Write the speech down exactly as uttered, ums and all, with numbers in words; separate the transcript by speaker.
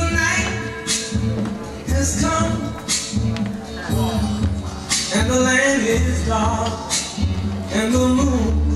Speaker 1: has come, and the land is dark, and the moon